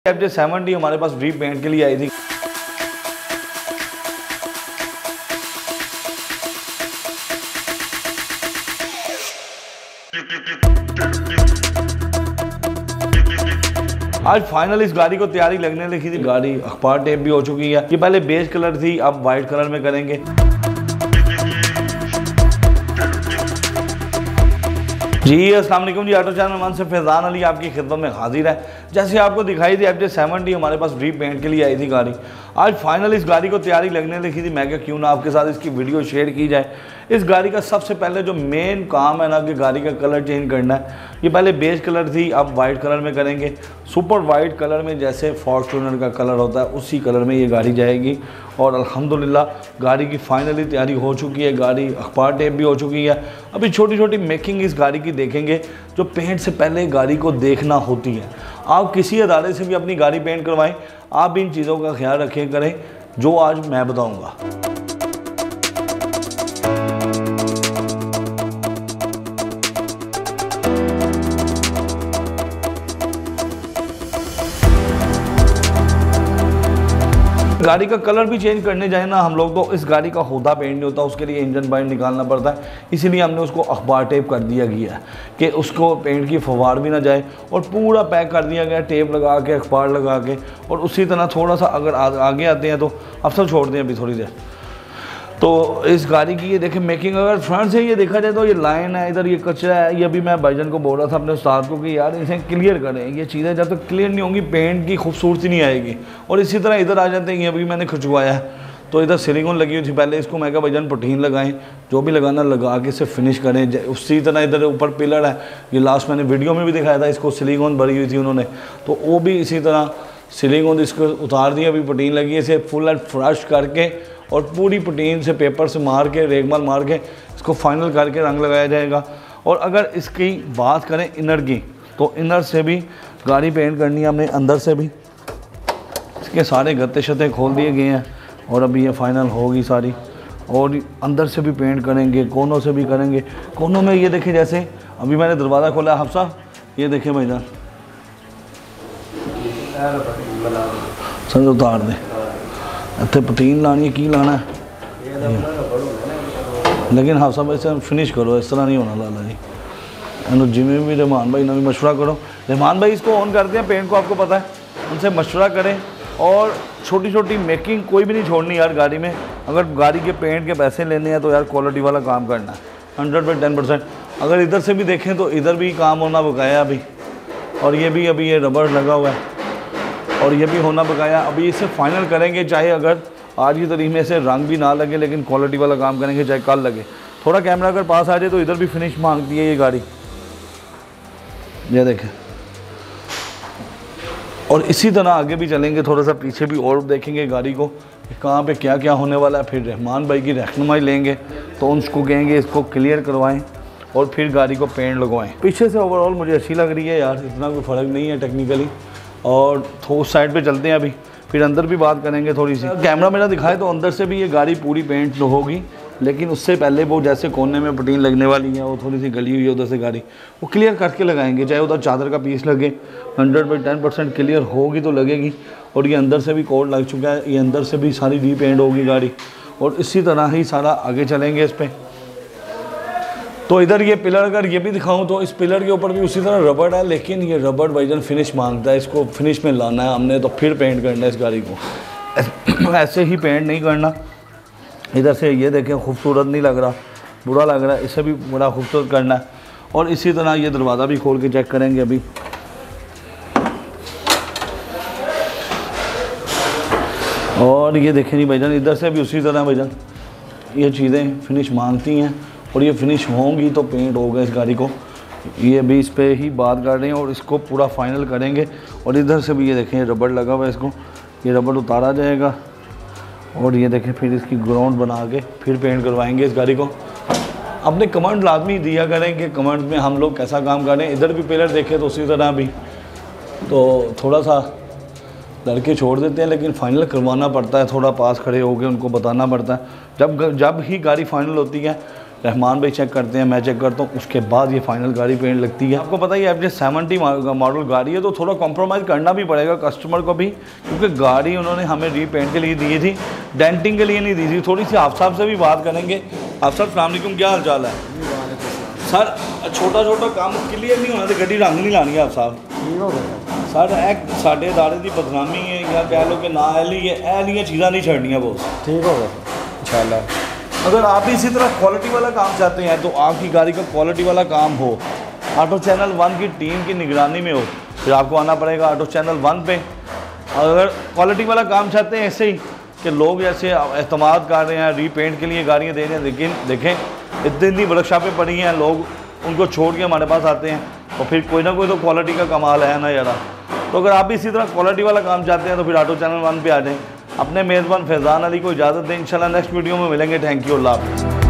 FJ70 हमारे पास repaint के लिए आई थी। आज फाइनल इस गाड़ी को तैयारी लगने लगी थी। गाड़ी अखबार टेप भी हो चुकी है। ये पहले बेज कलर थी, अब वाइट कलर में करेंगे। जी अस्सलाम वालेकुम जी, ऑटो चैनल मान से फैज़ान अली आपकी खिदमत में हाजिर है। जैसे आपको दिखाई थी FJ70 हमारे पास रीपेंट के लिए आई थी गाड़ी। आज फाइनल इस गाड़ी को तैयारी लगने लगी थी। मैं क्या क्यों ना आपके साथ इसकी वीडियो शेयर की जाए। इस गाड़ी का सबसे पहले जो मेन काम है ना कि गाड़ी का कलर चेंज करना है। ये पहले बेज कलर थी, अब वाइट कलर में करेंगे। सुपर वाइट कलर में जैसे फॉर्च्यूनर का कलर होता है उसी कलर में ये गाड़ी जाएगी। और अल्हम्दुलिल्लाह गाड़ी की फाइनली तैयारी हो चुकी है। गाड़ी अखबार टेप भी हो चुकी है। अभी छोटी छोटी मेकिंग इस गाड़ी की देखेंगे जो पेंट से पहले गाड़ी को देखना होती है। आप किसी अदारे से भी अपनी गाड़ी पेंट करवाएं, आप इन चीज़ों का ख्याल रखें करें जो आज मैं बताऊंगा। गाड़ी का कलर भी चेंज करने जाए ना हम लोग तो इस गाड़ी का होदा पेंट नहीं होता, उसके लिए इंजन बाइंड निकालना पड़ता है। इसीलिए हमने उसको अखबार टेप कर दिया गया है कि उसको पेंट की फवार भी ना जाए और पूरा पैक कर दिया गया टेप लगा के, अखबार लगा के। और उसी तरह थोड़ा सा अगर आगे आते हैं तो अब सब छोड़ दें अभी थोड़ी देर। तो इस गाड़ी की ये देखें मेकिंग, अगर फ्रंट से ये देखा जाए तो ये लाइन है, इधर ये कचरा है। ये अभी मैं भाईजान को बोल रहा था अपने उस्ताद को कि यार इसे क्लियर करें। ये चीज़ें जब तक क्लियर नहीं होंगी पेंट की खूबसूरती नहीं आएगी। और इसी तरह इधर आ जाते हैं, ये अभी मैंने खिंचवाया है तो इधर सिलिकॉन लगी हुई थी पहले। इसको मैं क्या भाईजान पटीन लगाएं, जो भी लगाना लगा के इसे फिनिश करें। उसी तरह इधर ऊपर पिलर है, ये लास्ट मैंने वीडियो में भी दिखाया था, इसको सिलिकॉन भरी हुई थी उन्होंने, तो वो भी इसी तरह सिलिकॉन इसको उतार दिया। अभी पटीन लगी है, इसे फुल एंड फ्रेश करके और पूरी पटीन से पेपर से मार के रेगमाल मार के इसको फाइनल करके रंग लगाया जाएगा। और अगर इसकी बात करें इनर की तो इनर से भी गाड़ी पेंट करनी है हमने, अंदर से भी इसके सारे गत्ते शत्ते खोल दिए गए हैं और अभी ये फाइनल होगी सारी। और अंदर से भी पेंट करेंगे, कोनों से भी करेंगे। कोनों में ये देखें जैसे अभी मैंने दरवाज़ा खोला हफ्सा, ये देखें भाईजान समझ उतार दें। इतने पतीन लानी है, की लाना है लेकिन हाँ सब ऐसे फिनिश करो, इस तरह नहीं होना लाला जी। एंड जिम्मे भी रहमान भाई ने भी मशवरा करो। रहमान भाई इसको ऑन करते हैं पेंट को, आपको पता है, उनसे मशवरा करें। और छोटी छोटी मेकिंग कोई भी नहीं छोड़नी यार गाड़ी में। अगर गाड़ी के पेंट के पैसे लेने हैं तो यार क्वालिटी वाला काम करना है 100% अगर इधर से भी देखें तो इधर भी काम होना बकाया अभी। और ये भी अभी ये रबर लगा हुआ है और ये भी होना बकाया। अभी इसे फाइनल करेंगे, चाहे अगर आज की तारीख में से रंग भी ना लगे लेकिन क्वालिटी वाला काम करेंगे, चाहे कल लगे। थोड़ा कैमरा अगर पास आ जाए तो इधर भी फिनिश मांगती है ये गाड़ी, ये देखें। और इसी तरह आगे भी चलेंगे, थोड़ा सा पीछे भी और देखेंगे गाड़ी को कहाँ पे क्या क्या होने वाला है। फिर रहमान भाई की रहनुमाई लेंगे तो उनको कहेंगे इसको क्लियर करवाएं और फिर गाड़ी को पेंट लगवाएं। पीछे से ओवरऑल मुझे अच्छी लग रही है यार, इतना कोई फ़र्क नहीं है टेक्निकली। और उस साइड पे चलते हैं अभी, फिर अंदर भी बात करेंगे थोड़ी सी। कैमरा मेरा दिखाए तो अंदर से भी ये गाड़ी पूरी पेंट तो होगी, लेकिन उससे पहले वो जैसे कोने में पटीन लगने वाली है वो थोड़ी सी गली हुई है उधर से गाड़ी, वो क्लियर करके लगाएंगे। चाहे उधर चादर का पीस लगे 100% क्लियर होगी तो लगेगी। और ये अंदर से भी कोड लग चुका है, ये अंदर से भी सारी रीपेंट होगी गाड़ी। और इसी तरह ही सारा आगे चलेंगे इस पर। तो इधर ये पिलर अगर ये भी दिखाऊं तो इस पिलर के ऊपर भी उसी तरह रबड़ है, लेकिन ये रबड़ भाईजान फिनिश मांगता है, इसको फिनिश में लाना है हमने, तो फिर पेंट करना है इस गाड़ी को। ऐसे ही पेंट नहीं करना। इधर से ये देखें खूबसूरत नहीं लग रहा, बुरा लग रहा है, इसे भी बड़ा खूबसूरत करना है। और इसी तरह ये दरवाज़ा भी खोल के चेक करेंगे अभी। और ये देखें नहीं भाईजान, इधर से भी उसी तरह भाईजान ये चीज़ें फिनिश मांगती हैं और ये फिनिश होंगी तो पेंट होगा इस गाड़ी को। ये भी इस पे ही बात कर रहे हैं और इसको पूरा फाइनल करेंगे। और इधर से भी ये देखें रबड़ लगा हुआ है, इसको ये रबड़ उतारा जाएगा। और ये देखें फिर इसकी ग्राउंड बना के फिर पेंट करवाएंगे इस गाड़ी को। अपने कमेंट लाजमी दिया करें कि कमेंट में हम लोग कैसा काम कर रहे हैं। इधर भी पिलर देखें तो उसी तरह भी, तो थोड़ा सा लड़के छोड़ देते हैं लेकिन फाइनल करवाना पड़ता है। थोड़ा पास खड़े होकर उनको बताना पड़ता है। जब ही गाड़ी फाइनल होती है रहमान भाई चेक करते हैं, मैं चेक करता हूँ, उसके बाद ये फाइनल गाड़ी पेंट लगती है। आपको पता ही है FJ70 मॉडल गाड़ी है, तो थोड़ा कॉम्प्रोमाइज़ करना भी पड़ेगा कस्टमर को भी, क्योंकि गाड़ी उन्होंने हमें रीपेंट के लिए दी थी, डेंटिंग के लिए नहीं दी थी। थोड़ी सी आप साहब से भी बात करेंगे। आप साहब अस्सलाम वालेकुम, क्या हाल चाल है सर? छोटा छोटा काम क्लियर नहीं होना तो गड्डी रंग नहीं लानी है आप साहब। सर एक साढ़े इदारे की बदनामी है, या कह लो कि ना एलियाँ चीज़ा नहीं छड़निया बोस। ठीक होगा इंशाल्लाह। अगर आप इसी तरह क्वालिटी वाला काम चाहते हैं तो आपकी गाड़ी का क्वालिटी वाला काम हो, ऑटो चैनल 1 की टीम की निगरानी में हो, फिर आपको आना पड़ेगा ऑटो चैनल 1 पे। अगर क्वालिटी वाला काम चाहते हैं ऐसे ही कि लोग ऐसे एतमाद कर रहे हैं, रीपेंट के लिए गाड़ियाँ दे रहे हैं, लेकिन देखें इतनी वर्कशॉपें पड़ी हैं, लोग उनको छोड़ के हमारे पास आते हैं, तो फिर कोई ना कोई तो क्वालिटी का कमाल है ना यार। तो अगर आप भी इसी तरह क्वालिटी वाला काम चाहते हैं तो फिर ऑटो चैनल 1 पे आ जाएं। अपने मेज़बान फैज़ान अली को इजाज़त दें, इंशाल्लाह नेक्स्ट वीडियो में मिलेंगे। थैंक यू, अल्लाह हाफ़िज़।